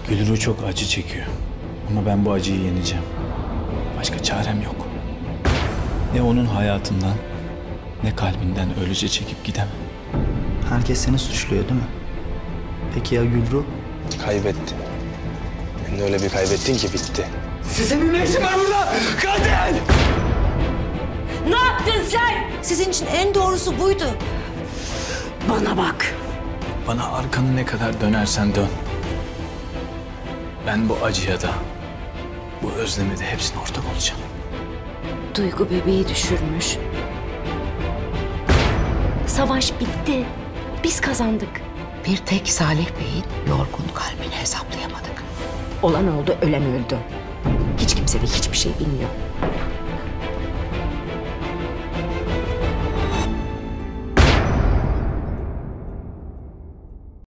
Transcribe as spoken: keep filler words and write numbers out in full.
Gülru çok acı çekiyor. Ama ben bu acıyı yeneceğim. Başka çarem yok. Ne onun hayatından ne kalbinden öylece çekip gidemem. Herkes seni suçluyor değil mi? Peki ya Gülru? Kaybettin. Hem de öyle bir kaybettin ki bitti. Sizin ne işin var burada? Katil! Ne yaptın sen? Sizin için en doğrusu buydu. Bana bak. Bana arkanı ne kadar dönersen dön. Ben bu acıya da, bu özleme de hepsine ortak olacağım. Duygu bebeği düşürmüş. Savaş bitti. Biz kazandık. Bir tek Salih Bey'in yorgun kalbini hesaplayamadık. Olan oldu, ölen öldü. Hiç kimse de hiçbir şey bilmiyor.